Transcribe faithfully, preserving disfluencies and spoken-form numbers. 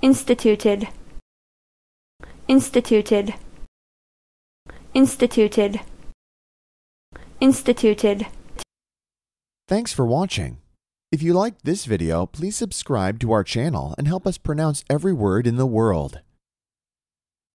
instituted, instituted, instituted, instituted. Thanks for watching. If you liked this video, please subscribe to our channel and help us pronounce every word in the world.